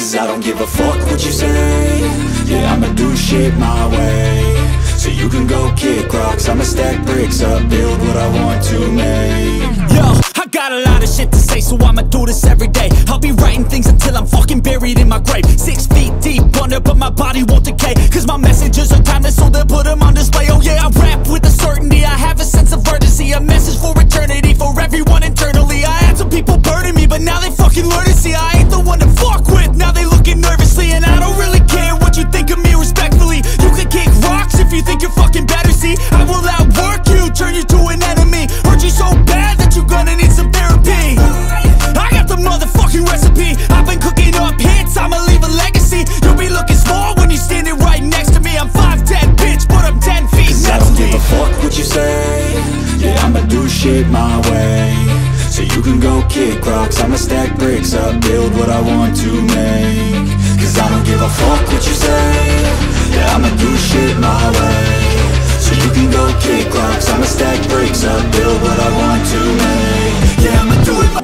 Cause I don't give a fuck what you say. Yeah, I'ma do shit my way. So you can go kick rocks, I'ma stack bricks up, build what I want to make. Yo, I got a lot of shit to say, so I'ma do this every day. I'll be writing things until I'm fucking buried in my grave. 6 feet deep under, but my body won't decay. Cause my messages are timeless, so they'll put them on display. Oh yeah, I rap with a certainty, I have a sense of urgency. A message for eternity, for everyone internally. I had some people burning me, but now they fucking learn to see I ain't the one to fuck with, now they looking nervously. And I don't really care what you think of me, respectfully. You can kick rocks if you think you're fucking better, see. I will outwork you, turn you to an enemy. Hurt you so bad that you're gonna need some therapy. I got the motherfucking recipe. I've been cooking up hits, I'ma leave a legacy. You'll be looking small when you're standing right next to me. I'm 5'10", bitch, but I'm 10 feet. Cause I don't give a fuck what you say. Yeah, I'ma do shit my way. So you can go kick rocks, I'ma stack bricks up, build what I want to make. Cause I don't give a fuck what you say. Yeah, I'ma do shit my way. So you can go kick rocks, I'ma stack bricks up, build what I want to make. Yeah, I'ma do it my...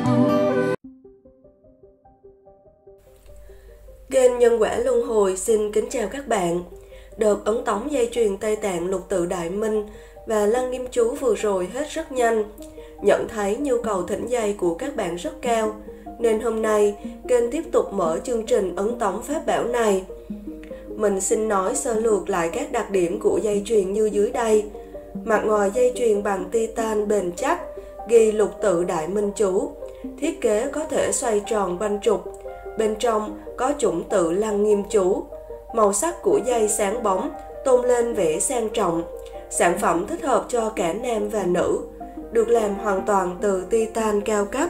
Kênh Nhân Quả Luân Hồi xin kính chào các bạn. Đợt ấn tống dây chuyền Tây Tạng Lục Tự Đại Minh và Lăng Nghiêm Chú vừa rồi hết rất nhanh. Nhận thấy nhu cầu thỉnh dây của các bạn rất cao, nên hôm nay kênh tiếp tục mở chương trình ấn tống pháp bảo này. Mình xin nói sơ lược lại các đặc điểm của dây chuyền như dưới đây. Mặt ngoài dây chuyền bằng titan bền chắc, ghi Lục Tự Đại Minh Chú. Thiết kế có thể xoay tròn quanh trục. Bên trong có chủng tự Lăng Nghiêm Chú. Màu sắc của dây sáng bóng, tôn lên vẻ sang trọng. Sản phẩm thích hợp cho cả nam và nữ. Được làm hoàn toàn từ titan cao cấp.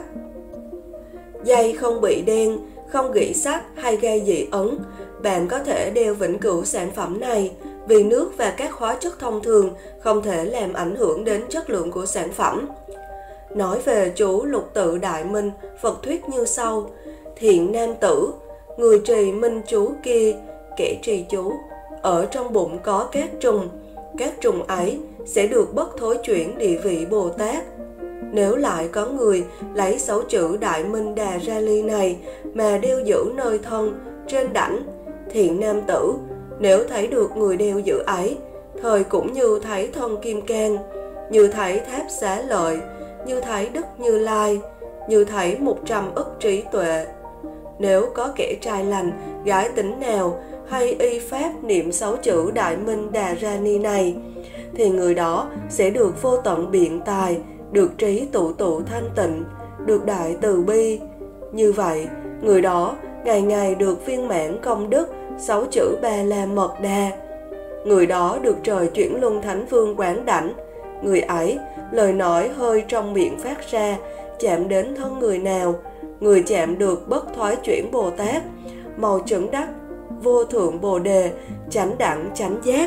Dây không bị đen, không gỉ sắt hay gây dị ấn. Bạn có thể đeo vĩnh cửu sản phẩm này vì nước và các hóa chất thông thường không thể làm ảnh hưởng đến chất lượng của sản phẩm. Nói về chú Lục Tự Đại Minh, Phật thuyết như sau: thiện nam tử, người trì minh chú kia, kẻ trì chú, ở trong bụng có các trùng ấy sẽ được bất thối chuyển địa vị Bồ Tát. Nếu lại có người lấy 6 chữ Đại Minh Đà Ra Ly này mà đeo giữ nơi thân, trên đảnh, thiện nam tử, nếu thấy được người đeo giữ ấy, thời cũng như thấy thân Kim Cang, như thấy tháp Xá Lợi, như thấy Đức Như Lai, như thấy 100 ức trí tuệ. Nếu có kẻ trai lành, gái tính nào hay y pháp niệm 6 chữ Đại Minh Đà Ra Ni này, thì người đó sẽ được vô tận biện tài, được trí tụ thanh tịnh, được đại từ bi. Như vậy, người đó ngày ngày được viên mãn công đức 6 chữ Ba La Mật Đa. Người đó được trời chuyển luân thánh vương quán đảnh. Người ấy, lời nói hơi trong miệng phát ra, chạm đến thân người nào, người chạm được bất thoái chuyển Bồ Tát, màu chứng đắc vô thượng Bồ Đề, chánh đẳng chánh giác.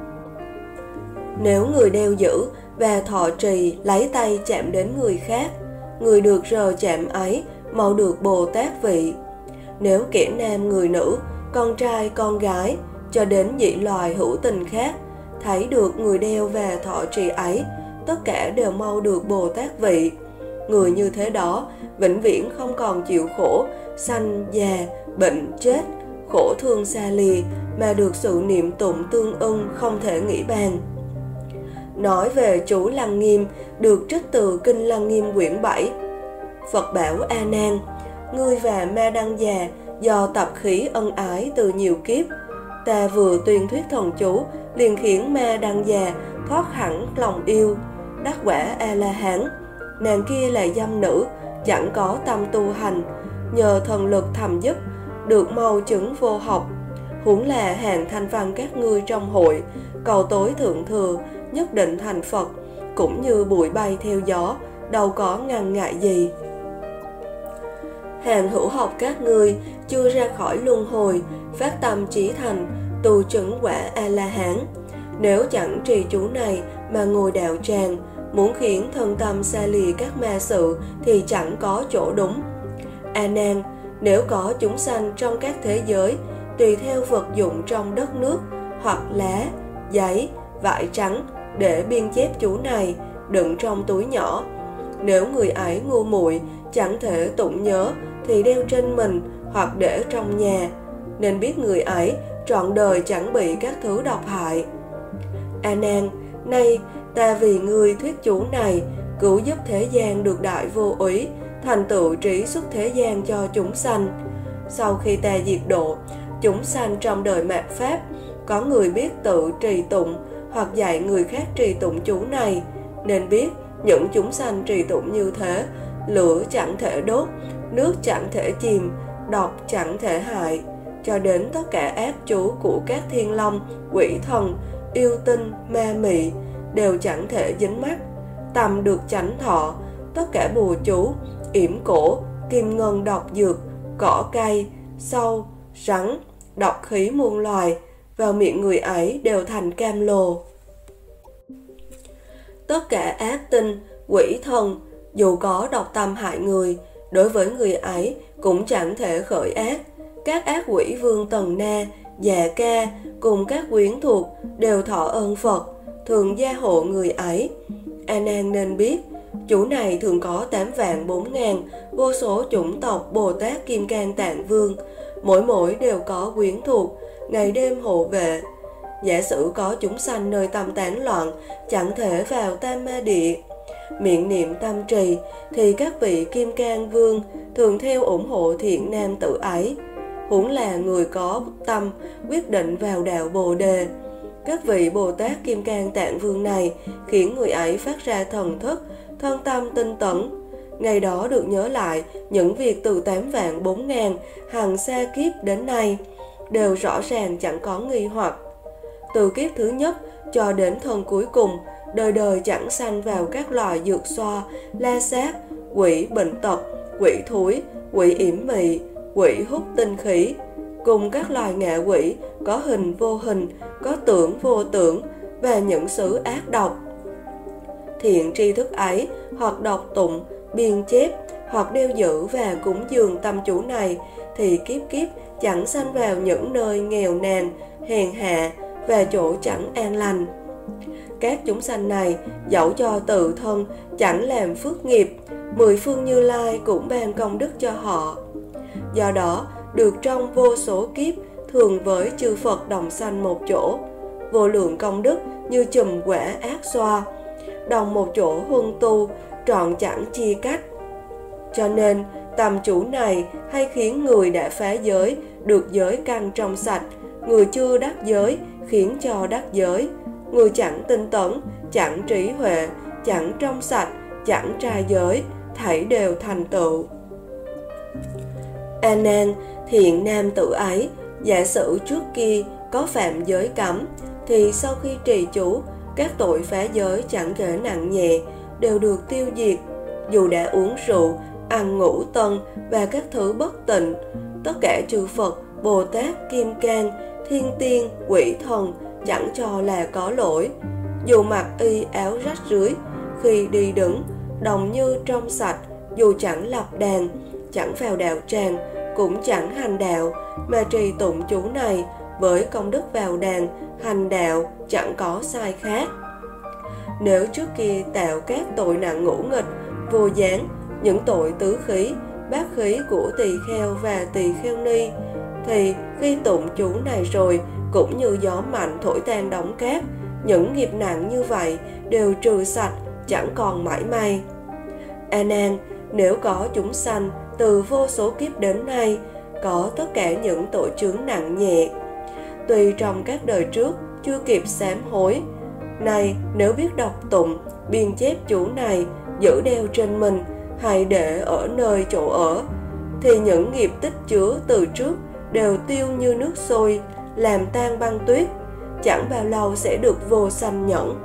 Nếu người đeo giữ và thọ trì lấy tay chạm đến người khác, người được rờ chạm ấy màu được Bồ Tát vị. Nếu kẻ nam người nữ, con trai con gái, cho đến dị loài hữu tình khác, thấy được người đeo và thọ trì ấy, tất cả đều mau được Bồ Tát vị. Người như thế đó vĩnh viễn không còn chịu khổ, sanh, già, bệnh, chết, khổ thương xa lìa, mà được sự niệm tụng tương ưng không thể nghĩ bàn. Nói về chú Lăng Nghiêm được trích từ Kinh Lăng Nghiêm quyển 7. Phật bảo A Nan, ngươi và Ma Đăng già do tập khí ân ái từ nhiều kiếp, ta vừa tuyên thuyết thần chú liền khiến Ma Đăng già thoát hẳn lòng yêu, đắc quả A La Hán. Nàng kia là dâm nữ, chẳng có tâm tu hành, nhờ thần lực thầm giúp, được mau chứng vô học. Huống là hàng thanh văn các ngươi trong hội, cầu tối thượng thừa, nhất định thành Phật, cũng như bụi bay theo gió, đâu có ngăn ngại gì. Hàng hữu học các ngươi chưa ra khỏi luân hồi, phát tâm chí thành, tu chứng quả A-la-hán. Nếu chẳng trì chú này mà ngồi đạo tràng, muốn khiến thân tâm xa lìa các ma sự thì chẳng có chỗ đúng. A Nan, nếu có chúng sanh trong các thế giới, tùy theo vật dụng trong đất nước, hoặc lá, giấy, vải trắng để biên chép chú này, đựng trong túi nhỏ. Nếu người ấy ngu muội chẳng thể tụng nhớ thì đeo trên mình hoặc để trong nhà, nên biết người ấy trọn đời chẳng bị các thứ độc hại. A Nan, nay ta vì ngươi thuyết chủ này, cứu giúp thế gian được đại vô úy, thành tựu trí xuất thế gian cho chúng sanh. Sau khi ta diệt độ, chúng sanh trong đời mạt Pháp, có người biết tự trì tụng hoặc dạy người khác trì tụng chú này, nên biết những chúng sanh trì tụng như thế, lửa chẳng thể đốt, nước chẳng thể chìm, độc chẳng thể hại, cho đến tất cả ác chú của các thiên long, quỷ thần, yêu tinh, ma mị đều chẳng thể dính mắc. Tầm được chánh thọ, tất cả bùa chú, yểm cổ, kim ngân độc dược, cỏ cây, sâu, rắn, độc khí muôn loài, vào miệng người ấy đều thành cam lồ. Tất cả ác tinh, quỷ thần, dù có độc tâm hại người, đối với người ấy cũng chẳng thể khởi ác. Các ác quỷ vương Tần Na, Già Ca cùng các quyến thuộc đều thọ ơn Phật, thường gia hộ người ấy. A Nan nên biết, chủ này thường có 8.400.000 vô số chủng tộc Bồ Tát Kim Cang Tạng Vương, mỗi đều có quyến thuộc, ngày đêm hộ vệ. Giả sử có chúng sanh nơi tâm tán loạn, chẳng thể vào Tam Ma Địa, miệng niệm tâm trì, thì các vị Kim Cang Vương thường theo ủng hộ thiện nam tử ấy. Huống là người có tâm quyết định vào đạo Bồ Đề. Các vị Bồ Tát Kim Cang Tạng Vương này khiến người ấy phát ra thần thức, thân tâm tinh tấn. Ngày đó được nhớ lại những việc từ 8.400.000 hằng xa kiếp đến nay, đều rõ ràng chẳng có nghi hoặc. Từ kiếp thứ nhất cho đến thân cuối cùng, đời đời chẳng sanh vào các loài dược xoa, la sát, quỷ bệnh tật, quỷ thúi, quỷ yểm mị, quỷ hút tinh khí, cùng các loài ngạ quỷ có hình vô hình, có tưởng vô tưởng và những xứ ác độc. Thiện tri thức ấy hoặc đọc tụng, biên chép, hoặc đeo giữ và cúng dường tâm chủ này, thì kiếp kiếp chẳng sanh vào những nơi nghèo nàn, hèn hạ và chỗ chẳng an lành. Các chúng sanh này dẫu cho tự thân chẳng làm phước nghiệp, 10 phương Như Lai cũng ban công đức cho họ. Do đó được trong vô số kiếp thường với chư Phật đồng sanh một chỗ, vô lượng công đức như chùm quả ác xoa, đồng một chỗ huân tu, trọn chẳng chia cách. Cho nên tầm chủ này hay khiến người đã phá giới được giới căn trong sạch, người chưa đắc giới khiến cho đắc giới, người chẳng tinh tấn, chẳng trí huệ, chẳng trong sạch, chẳng trai giới, thảy đều thành tựu. A Nan, thiện nam tử ấy, giả sử trước kia có phạm giới cấm, thì sau khi trì chú, các tội phá giới chẳng kể nặng nhẹ đều được tiêu diệt. Dù đã uống rượu, ăn ngũ tân và các thứ bất tịnh, tất cả chư Phật, Bồ Tát, Kim Cang, thiên tiên, quỷ thần chẳng cho là có lỗi. Dù mặc y áo rách rưới, khi đi đứng đồng như trong sạch, dù chẳng lập đàn, chẳng vào đạo tràng, cũng chẳng hành đạo, mà trì tụng chú này với công đức vào đàn, hành đạo chẳng có sai khác. Nếu trước kia tạo các tội nặng ngũ nghịch, vô gián, những tội tứ khí, bát khí của tỳ kheo và tỳ kheo ni, thì khi tụng chú này rồi cũng như gió mạnh thổi tan đống cát, những nghiệp nặng như vậy đều trừ sạch, chẳng còn mãi may. A Nan, nếu có chúng sanh từ vô số kiếp đến nay có tất cả những tội chướng nặng nhẹ, tuy trong các đời trước chưa kịp sám hối, nay nếu biết đọc tụng, biên chép chú này, giữ đeo trên mình hay để ở nơi chỗ ở, thì những nghiệp tích chứa từ trước đều tiêu như nước sôi, làm tan băng tuyết, chẳng bao lâu sẽ được vô sanh nhẫn.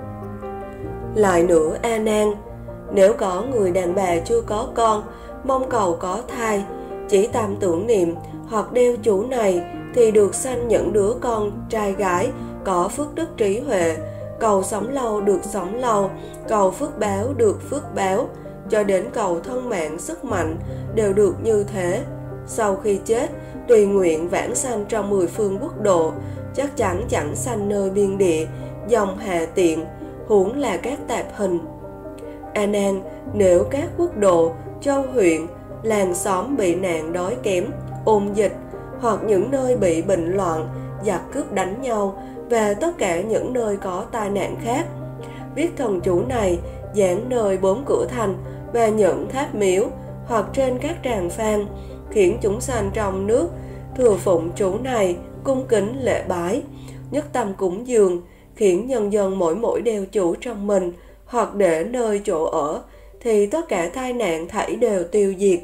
Lại nữa A Nan, nếu có người đàn bà chưa có con, mong cầu có thai, chỉ tâm tưởng niệm hoặc đeo chú này thì được sanh những đứa con trai gái có phước đức trí huệ, cầu sống lâu được sống lâu, cầu phước báo được phước báo, cho đến cầu thân mạng sức mạnh đều được như thế. Sau khi chết, tùy nguyện vãng sanh trong 10 phương quốc độ, chắc chắn chẳng sanh nơi biên địa, dòng hà tiện, huống là các tạp hình. A Nan, nếu các quốc độ, châu huyện, làng xóm bị nạn đói kém, ôn dịch, hoặc những nơi bị bệnh loạn, giặc cướp đánh nhau và tất cả những nơi có tai nạn khác. Viết thần chú này dán nơi 4 cửa thành và những tháp miếu hoặc trên các tràng phan, khiến chúng sanh trong nước thừa phụng chú này cung kính lễ bái, nhất tâm cúng dường, khiến nhân dân mỗi đeo chú trong mình hoặc để nơi chỗ ở, thì tất cả tai nạn thảy đều tiêu diệt.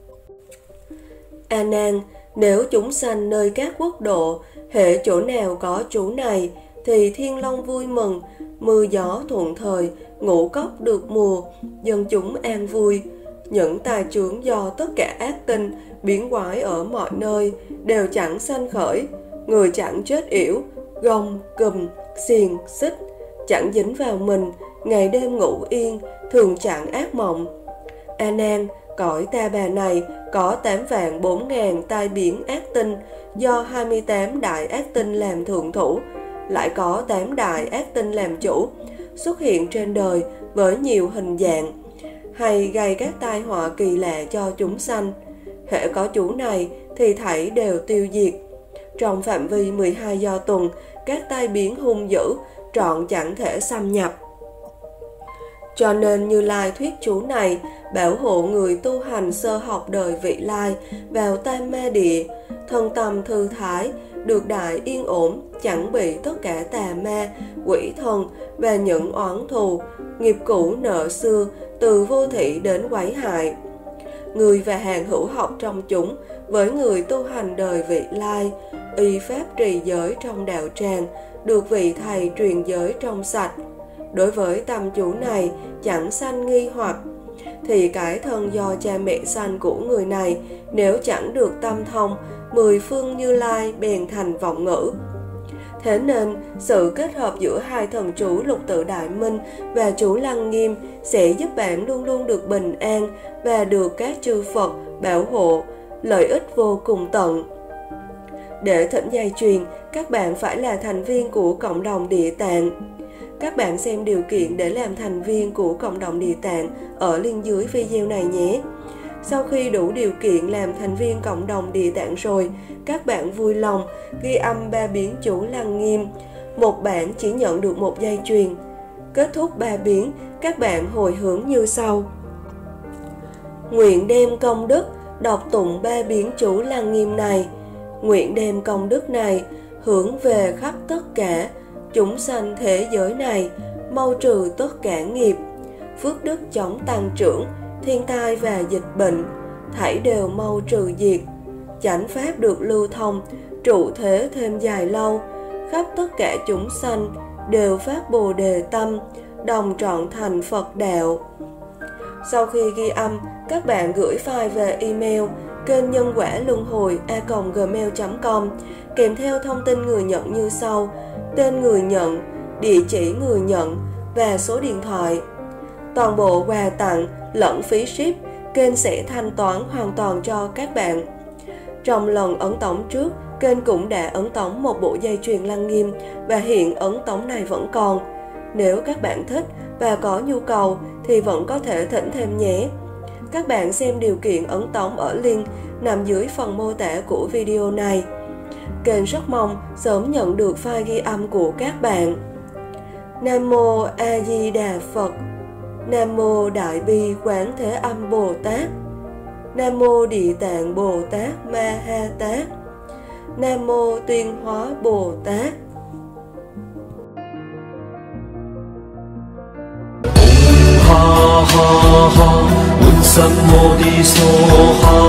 A Nan, nếu chúng sanh nơi các quốc độ, hễ chỗ nào có chú này, thì thiên long vui mừng, mưa gió thuận thời, ngũ cốc được mùa, dân chúng an vui. Những tài chướng do tất cả ác tinh biến quái ở mọi nơi đều chẳng sanh khởi, người chẳng chết yểu, gông, cùm, xiềng, xích, chẳng dính vào mình, ngày đêm ngủ yên, thường chẳng ác mộng. A Nan, cõi Ta Bà này có 8.400.000 tai biến ác tinh do 28 đại ác tinh làm thượng thủ, lại có 8 đại ác tinh làm chủ, xuất hiện trên đời với nhiều hình dạng, hay gây các tai họa kỳ lạ cho chúng sanh. Hễ có chú này thì thảy đều tiêu diệt. Trong phạm vi 12 do tuần, các tai biến hung dữ trọn chẳng thể xâm nhập. Cho nên Như Lai thuyết chú này bảo hộ người tu hành sơ học đời vị lai vào tam ma địa, thân tâm thư thái, được đại yên ổn, chẳng bị tất cả tà ma, quỷ thần và những oán thù, nghiệp cũ nợ xưa từ vô thị đến quấy hại. Người và hàng hữu học trong chúng với người tu hành đời vị lai, y pháp trì giới trong đạo tràng, được vị thầy truyền giới trong sạch. Đối với tâm chú này chẳng sanh nghi hoặc, thì cái thân do cha mẹ sanh của người này nếu chẳng được tâm thông, 10 phương Như Lai bèn thành vọng ngữ. Thế nên sự kết hợp giữa hai thần chú Lục Tự Đại Minh và chú Lăng Nghiêm sẽ giúp bạn luôn luôn được bình an và được các chư Phật bảo hộ, lợi ích vô cùng tận. Để thỉnh dây chuyền, các bạn phải là thành viên của cộng đồng Địa Tạng. Các bạn xem điều kiện để làm thành viên của cộng đồng Địa Tạng ở link dưới video này nhé. Sau khi đủ điều kiện làm thành viên cộng đồng Địa Tạng rồi, các bạn vui lòng ghi âm 3 biến chú Lăng Nghiêm. Một bạn chỉ nhận được 1 dây chuyền. Kết thúc 3 biến, các bạn hồi hướng như sau. Nguyện đem công đức đọc tụng 3 biến chú Lăng Nghiêm này. Nguyện đem công đức này hướng về khắp tất cả chúng sanh thế giới này, mau trừ tất cả nghiệp, phước đức chóng tăng trưởng, thiên tai và dịch bệnh, thảy đều mau trừ diệt, chánh pháp được lưu thông, trụ thế thêm dài lâu, khắp tất cả chúng sanh đều phát Bồ Đề tâm, đồng trọn thành Phật đạo. Sau khi ghi âm, các bạn gửi file về email kênh nhân quả luân hồi @gmail.com kèm theo thông tin người nhận như sau: tên người nhận, địa chỉ người nhận và số điện thoại. Toàn bộ quà tặng lẫn phí ship kênh sẽ thanh toán hoàn toàn cho các bạn. Trong lần ấn tống trước, kênh cũng đã ấn tống một bộ dây chuyền Lăng Nghiêm và hiện ấn tống này vẫn còn. Nếu các bạn thích và có nhu cầu thì vẫn có thể thỉnh thêm nhé. Các bạn xem điều kiện ấn tống ở link nằm dưới phần mô tả của video này. Kênh rất mong sớm nhận được file ghi âm của các bạn. Nam Mô A Di Đà Phật. Nam Mô Đại Bi Quán Thế Âm Bồ Tát. Nam Mô Địa Tạng Bồ Tát Ma Ha Tát. Nam Mô Tuyên Hóa Bồ Tát. Ha ha ha, Mun Sam Mô Di So Ha.